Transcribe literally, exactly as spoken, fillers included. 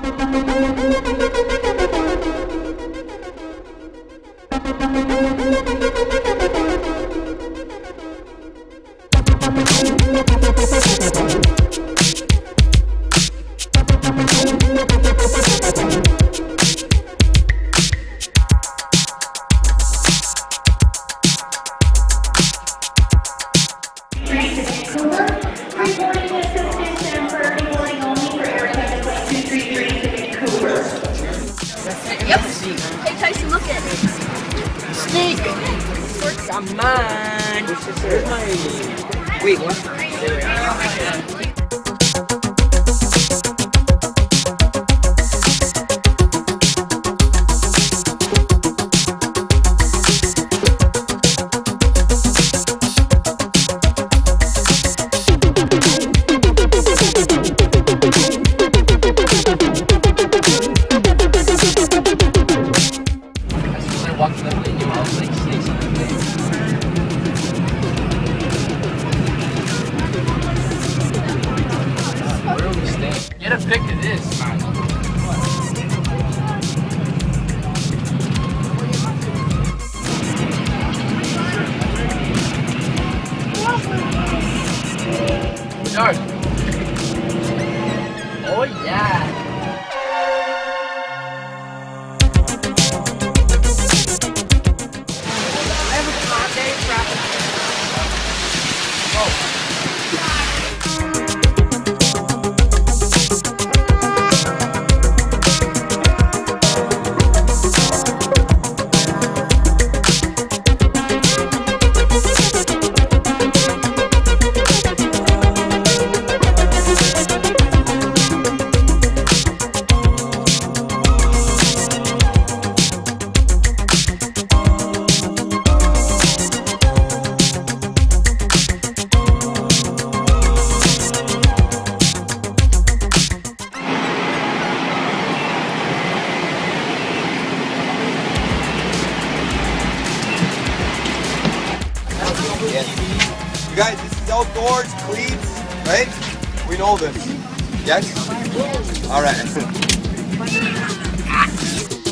Yep. Hey Tyson, look at it. Snake. Works on mine. Where's my... Wait, what? Get a pic of this, man. No. Oh yeah. I have a latte wrapping up. Oh. Yes. You guys, this is outdoors, cleats, right? We know this. Yes? All right.